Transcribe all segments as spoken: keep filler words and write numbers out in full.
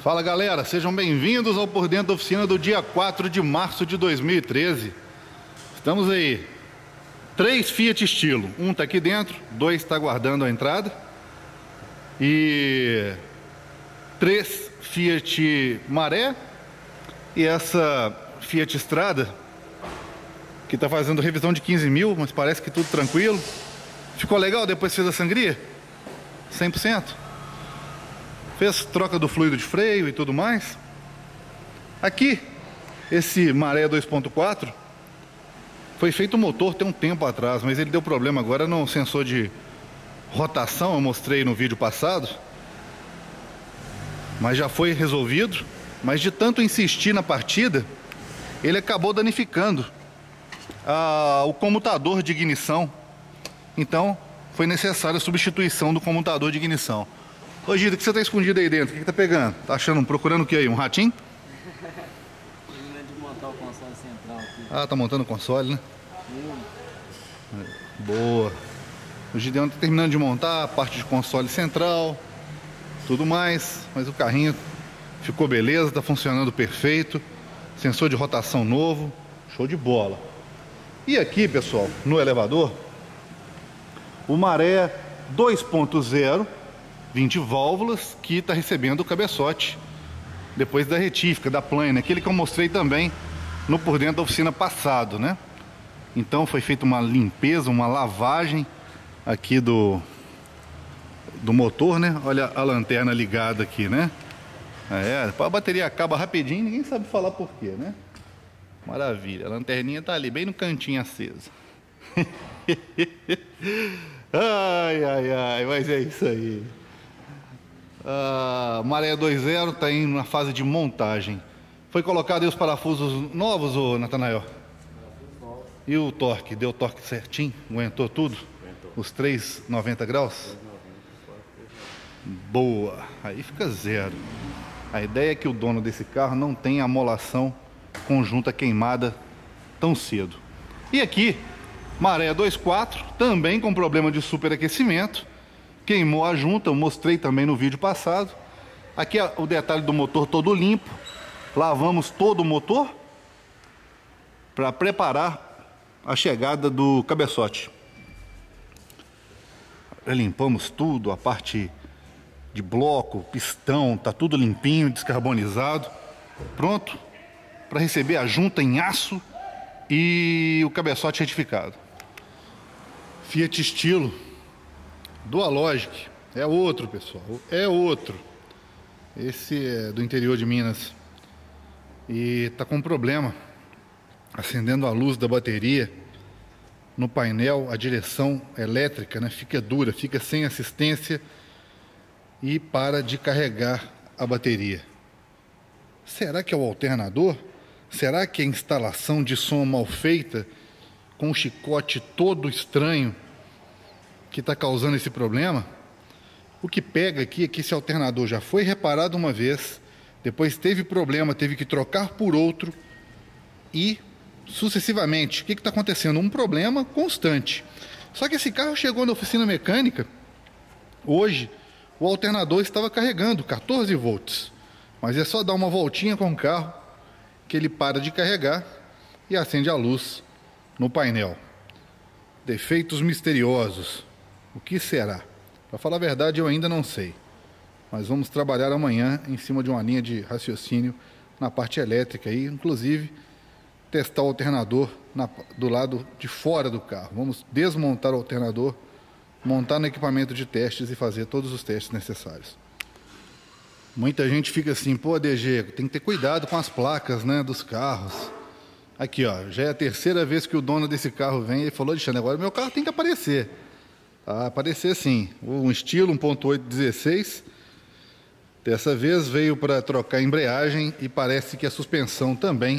Fala galera, sejam bem-vindos ao Por Dentro da Oficina do dia quatro de março de dois mil e treze. Estamos aí, três Fiat Estilo, um tá aqui dentro, dois está aguardando a entrada e três Fiat Maré e essa Fiat Strada que tá fazendo revisão de quinze mil, mas parece que tudo tranquilo. Ficou legal depois que fez a sangria? cem por cento? Fez troca do fluido de freio e tudo mais. Aqui, esse Maré dois ponto quatro foi feito o motor tem um tempo atrás, mas ele deu problema agora no sensor de rotação, eu mostrei no vídeo passado. Mas já foi resolvido. Mas de tanto insistir na partida, ele acabou danificando a, o comutador de ignição. Então, foi necessária a substituição do comutador de ignição. Ô Gida, o que você tá escondido aí dentro? O que que tá pegando? Tá achando, procurando o que aí? Um ratinho? Terminando de montar o console central aqui. Ah, tá montando o console, né? Sim. Boa. O Gideon tá terminando de montar a parte de console central, tudo mais, mas o carrinho ficou beleza, tá funcionando perfeito. Sensor de rotação novo, show de bola. E aqui, pessoal, no elevador, o Maré dois ponto zero, vinte válvulas, que está recebendo o cabeçote depois da retífica, da plana, aquele que eu mostrei também no Por Dentro da Oficina passado, né? Então foi feita uma limpeza, uma lavagem aqui do do motor, né? Olha a lanterna ligada aqui, né? É, a bateria acaba rapidinho, ninguém sabe falar por quê, né? Maravilha, a lanterninha tá ali bem no cantinho acesa. Ai, ai, ai, mas é isso aí. A Maré dois ponto zero está indo na fase de montagem. Foi colocado aí os parafusos novos, ô Natanael? E o torque? Deu torque certinho? Aguentou tudo? Aguentou. Os três noventa graus? Boa! Aí fica zero. A ideia é que o dono desse carro não tenha amolação conjunta queimada tão cedo. E aqui, Maré dois ponto quatro, também com problema de superaquecimento. Queimou a junta, eu mostrei também no vídeo passado. Aqui é o detalhe do motor todo limpo. Lavamos todo o motor para preparar a chegada do cabeçote. Limpamos tudo, a parte de bloco, pistão, tá tudo limpinho, descarbonizado. Pronto para receber a junta em aço e o cabeçote retificado. Fiat Estilo Dualogic, é outro, pessoal, é outro. Esse é do interior de Minas e tá com problema acendendo a luz da bateria no painel, a direção elétrica, né, fica dura, fica sem assistência e para de carregar a bateria. Será que é o alternador? Será que é a instalação de som mal feita com um chicote todo estranho que está causando esse problema? O que pega aqui é que esse alternador já foi reparado uma vez, depois teve problema, teve que trocar por outro e sucessivamente. O que está acontecendo? Um problema constante. Só que esse carro chegou na oficina mecânica hoje, o alternador estava carregando quatorze volts, mas é só dar uma voltinha com o carro que ele para de carregar e acende a luz no painel. Defeitos misteriosos. O que será? Para falar a verdade, eu ainda não sei. Mas vamos trabalhar amanhã em cima de uma linha de raciocínio na parte elétrica e, inclusive, testar o alternador na, do lado de fora do carro. Vamos desmontar o alternador, montar no equipamento de testes e fazer todos os testes necessários. Muita gente fica assim, pô, D G, tem que ter cuidado com as placas, né, dos carros. Aqui, ó, já é a terceira vez que o dono desse carro vem e falou, Alexandre, agora meu carro tem que aparecer. Ah, aparecer sim, um estilo um ponto oito dezesseis. Dessa vez veio para trocar a embreagem e parece que a suspensão também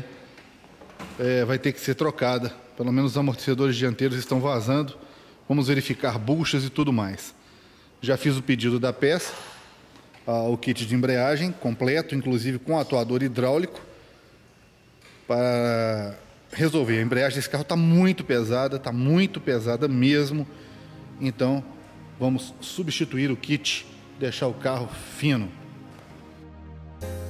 é, vai ter que ser trocada. Pelo menos os amortecedores dianteiros estão vazando. Vamos verificar buchas e tudo mais. Já fiz o pedido da peça, ah, o kit de embreagem completo, inclusive com atuador hidráulico, para resolver. A embreagem desse carro está muito pesada, está muito pesada mesmo. Então, vamos substituir o kit, deixar o carro fino.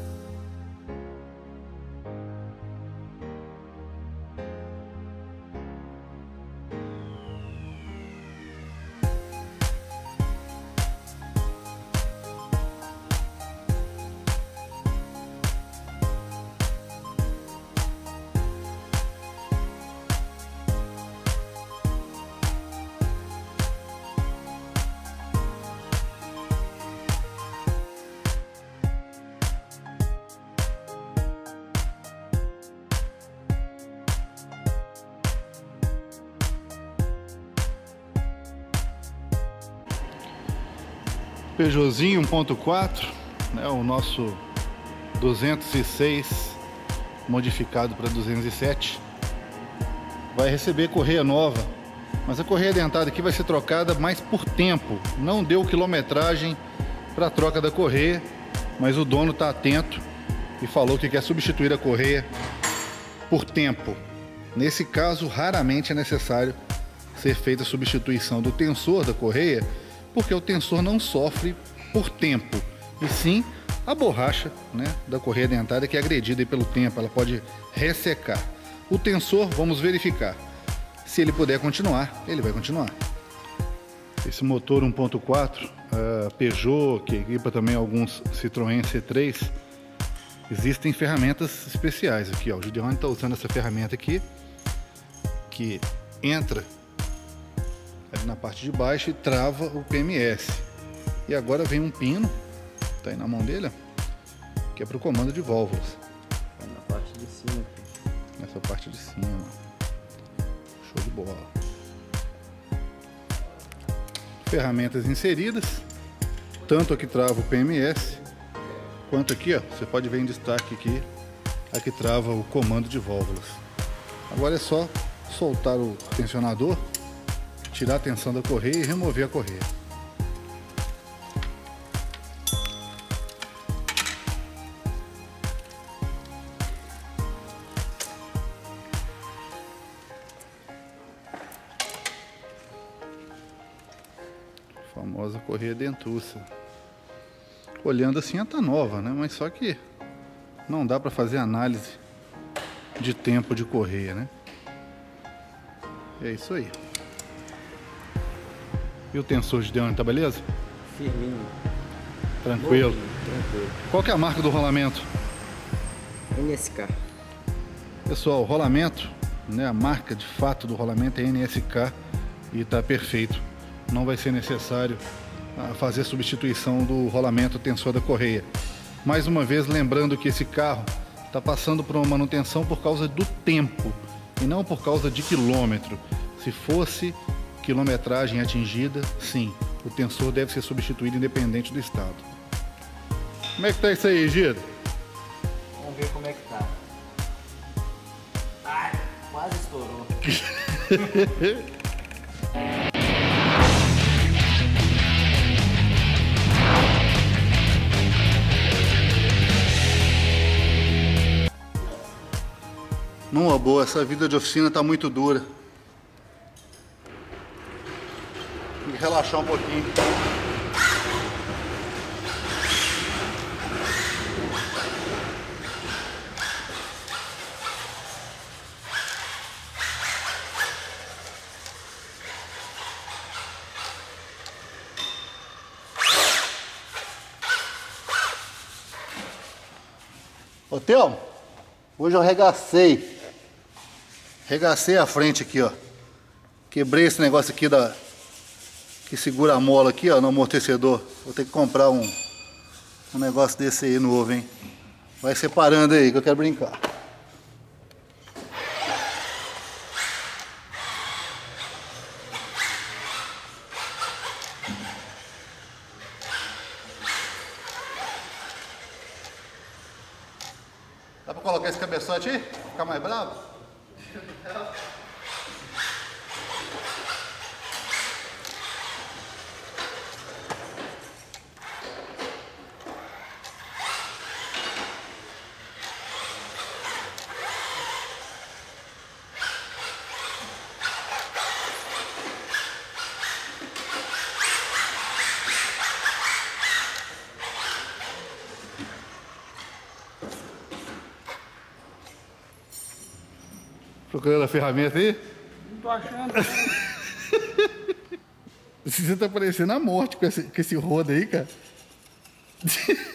Peugeotzinho um ponto quatro, né, o nosso duzentos e seis modificado para duzentos e sete. Vai receber correia nova, mas a correia dentada aqui vai ser trocada mais por tempo. Não deu quilometragem para a troca da correia, mas o dono está atento e falou que quer substituir a correia por tempo. Nesse caso, raramente é necessário ser feita a substituição do tensor da correia, porque o tensor não sofre por tempo, e sim a borracha, né, da correia dentada, que é agredida pelo tempo, ela pode ressecar. O tensor, vamos verificar. Se ele puder continuar, ele vai continuar. Esse motor um ponto quatro, uh, Peugeot, que equipa também alguns Citroën C três, existem ferramentas especiais aqui, ó. O Gideone está usando essa ferramenta aqui, que entra ali na parte de baixo e trava o P M S. E agora vem um pino, tá aí na mão dele, ó, que é para o comando de válvulas. É na parte de cima aqui. Nessa parte de cima. Show de bola. Ferramentas inseridas, tanto a que trava o P M S, quanto aqui, ó, você pode ver em destaque aqui, a que trava o comando de válvulas. Agora é só soltar o tensionador, tirar a tensão da correia e remover a correia. A famosa correia dentuça. Olhando assim, ela tá nova, né? Mas só que não dá para fazer análise de tempo de correia, né? É isso aí. E o tensor de Gideone, tá beleza? Firminho. Tranquilo. Novinho, tranquilo. Qual que é a marca do rolamento? N S K. Pessoal, o rolamento, né? A marca de fato do rolamento é N S K e tá perfeito. Não vai ser necessário a fazer a substituição do rolamento tensor da correia. Mais uma vez, lembrando que esse carro está passando por uma manutenção por causa do tempo e não por causa de quilômetro. Se fosse quilometragem atingida, sim, o tensor deve ser substituído independente do estado. Como é que tá isso aí, Giro? Vamos ver como é que tá. Ai, quase estourou. Numa boa, essa vida de oficina tá muito dura. Tem que relaxar um pouquinho. Ô, Thelmo, hoje eu arregacei. Regacei a frente aqui, ó. Quebrei esse negócio aqui da que segura a mola aqui, ó, no amortecedor. Vou ter que comprar um um negócio desse aí novo, hein. Vai separando aí que eu quero brincar. Dá pra colocar esse cabeçote aí? Ficar mais bravo? Procurando a ferramenta aí? Não tô achando. Você tá parecendo a morte com esse, com esse rodo aí, cara.